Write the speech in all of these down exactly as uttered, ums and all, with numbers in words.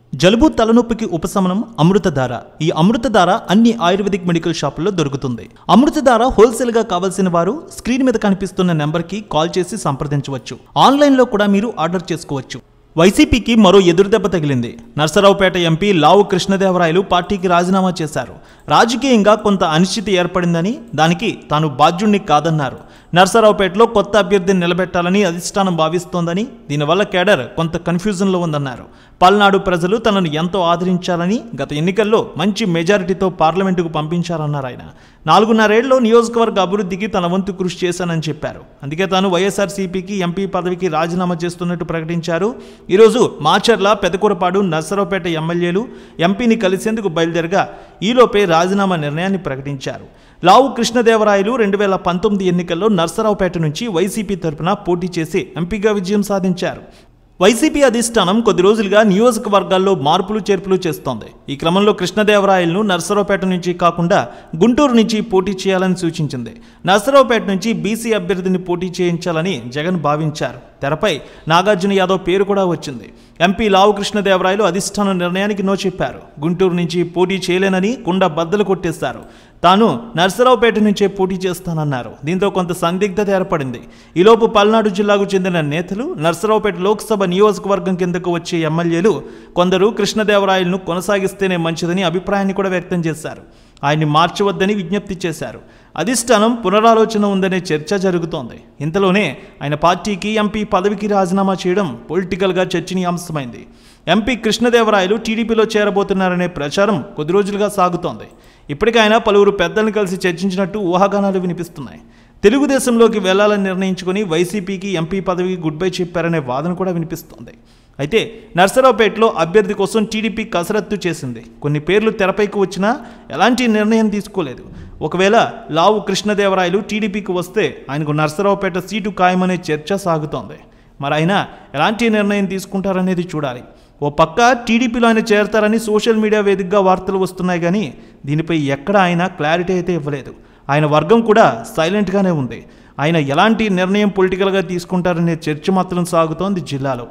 జలుబు తలనొప్పికి ఉపశమనం అమృతధార. ఈ అమృతధార అన్ని ఆయుర్వేదిక్ మెడికల్ షాపుల్లో దొరుకుతుంది. అమృతధార హోల్సేల్ గా కావాల్సిన వారు స్క్రీన్ మీద కనిపిస్తున్న నెంబర్ కి కాల్ చేసి సంప్రదించవచ్చు. ఆన్లైన్ లో కూడా మీరు ఆర్డర్ చేసుకోవచ్చు. వైసీపీకి మరో ఎదురుదెబ్బ తగిలింది. నర్సరావుపేట ఎంపీ లావు కృష్ణదేవరాయలు పార్టీకి రాజీనామా చేశారు. రాజకీయంగా కొంత అనిశ్చితి ఏర్పడిందని, దానికి తాను బాధ్యుణ్ణి కాదన్నారు. నర్సరావుపేటలో కొత్త అభ్యర్థిని నిలబెట్టాలని అధిష్టానం భావిస్తోందని, దీనివల్ల కేడర్ కొంత కన్ఫ్యూజన్లో ఉందన్నారు. పల్నాడు ప్రజలు తనను ఎంతో ఆదరించాలని, గత ఎన్నికల్లో మంచి మెజారిటీతో పార్లమెంటుకు పంపించారన్నారు ఆయన. నాలుగున్నరేళ్లలో నియోజకవర్గ అభివృద్ధికి తన వంతు కృషి చేశానని చెప్పారు. అందుకే తాను వైఎస్ఆర్సీపీకి ఎంపీ పదవికి రాజీనామా చేస్తున్నట్టు ప్రకటించారు. ఈరోజు మాచర్ల, పెదకూరపాడు, నర్సరావుపేట ఎమ్మెల్యేలు ఎంపీని కలిసేందుకు బయలుదేరగా ఈలోపే రాజీనామా నిర్ణయాన్ని ప్రకటించారు. లావు కృష్ణదేవరాయలు రెండు వేల పంతొమ్మిది ఎన్నికల్లో నర్సరావుపేట నుంచి వైసీపీ తరఫున పోటీ చేసి ఎంపీగా విజయం సాధించారు. వైసీపీ అధిష్టానం కొద్ది రోజులుగా నియోజకవర్గాల్లో మార్పులు చేర్పులు చేస్తోంది. ఈ క్రమంలో కృష్ణదేవరాయలను నర్సరావుపేట నుంచి కాకుండా గుంటూరు నుంచి పోటీ చేయాలని సూచించింది. నర్సరావుపేట నుంచి బీసీ అభ్యర్థిని పోటీ చేయించాలని జగన్ భావించారు. తెరపై నాగార్జున యాదవ్ పేరు కూడా వచ్చింది. ఎంపీ లావు కృష్ణదేవరాయలు అధిష్టానం నిర్ణయానికి నో చెప్పారు. గుంటూరు నుంచి పోటీ చేయలేనని కుండ బద్దలు కొట్టేశారు. తాను నర్సరావుపేట నుంచే పోటీ చేస్తానన్నారు. దీంతో కొంత సందిగ్ధత ఏర్పడింది. ఈలోపు పల్నాడు జిల్లాకు చెందిన నేతలు, నర్సరావుపేట లోక్సభ నియోజకవర్గం కిందకు వచ్చే ఎమ్మెల్యేలు కొందరు కృష్ణదేవరాయలను కొనసాగిస్తేనే మంచిదని అభిప్రాయాన్ని కూడా వ్యక్తం చేశారు. ఆయన్ని మార్చవద్దని విజ్ఞప్తి చేశారు. అధిష్టానం పునరాలోచన ఉందనే చర్చ జరుగుతోంది. ఇంతలోనే ఆయన పార్టీకి ఎంపీ పదవికి రాజీనామా చేయడం పొలిటికల్గా చర్చనీయాంశమైంది. ఎంపీ కృష్ణదేవరాయలు టీడీపీలో చేరబోతున్నారనే ప్రచారం కొద్ది రోజులుగా సాగుతోంది. ఇప్పటికైనా పలువురు పెద్దలను కలిసి చర్చించినట్టు ఊహాగానాలు వినిపిస్తున్నాయి. తెలుగుదేశంలోకి వెళ్లాలని నిర్ణయించుకుని వైసీపీకి ఎంపీ పదవికి గుడ్ బై చెప్పారనే వాదన కూడా వినిపిస్తోంది. అయితే నర్సరావుపేటలో అభ్యర్థి కోసం టీడీపీ కసరత్తు చేసింది. కొన్ని పేర్లు తెరపైకి వచ్చినా ఎలాంటి నిర్ణయం తీసుకోలేదు. ఒకవేళ లావు కృష్ణదేవరాయలు టీడీపీకి వస్తే ఆయనకు నర్సరావుపేట సీటు ఖాయమనే చర్చ సాగుతోంది. మరి ఆయన ఎలాంటి నిర్ణయం తీసుకుంటారనేది చూడాలి. ఓ పక్క టీడీపీలో ఆయన చేరతారని సోషల్ మీడియా వేదికగా వార్తలు వస్తున్నాయి, కానీ దీనిపై ఎక్కడ ఆయన క్లారిటీ అయితే ఇవ్వలేదు. ఆయన వర్గం కూడా సైలెంట్గానే ఉంది. ఆయన ఎలాంటి నిర్ణయం పొలిటికల్గా తీసుకుంటారనే చర్చ మాత్రం సాగుతోంది జిల్లాలో.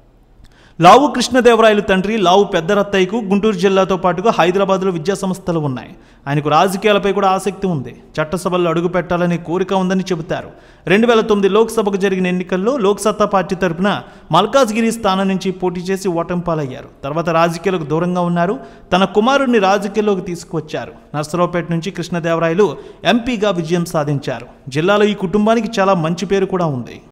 లావు కృష్ణదేవరాయలు తండ్రి లావు పెద్దరత్తయ్యకు గుంటూరు జిల్లాతో పాటుగా హైదరాబాద్లో విద్యా సంస్థలు ఉన్నాయి. ఆయనకు రాజకీయాలపై కూడా ఆసక్తి ఉంది. చట్టసభల్లో అడుగు పెట్టాలనే కోరిక ఉందని చెబుతారు. రెండు వేల తొమ్మిది లోక్సభకు జరిగిన ఎన్నికల్లో లోక్సత్తా పార్టీ తరఫున మల్కాజ్గిరి స్థానం నుంచి పోటీ చేసి ఓటమి పాలయ్యారు. తర్వాత రాజకీయాలకు దూరంగా ఉన్నారు. తన కుమారుడిని రాజకీయాల్లోకి తీసుకువచ్చారు. నర్సరావుపేట నుంచి కృష్ణదేవరాయలు ఎంపీగా విజయం సాధించారు. జిల్లాలో ఈ కుటుంబానికి చాలా మంచి పేరు కూడా ఉంది.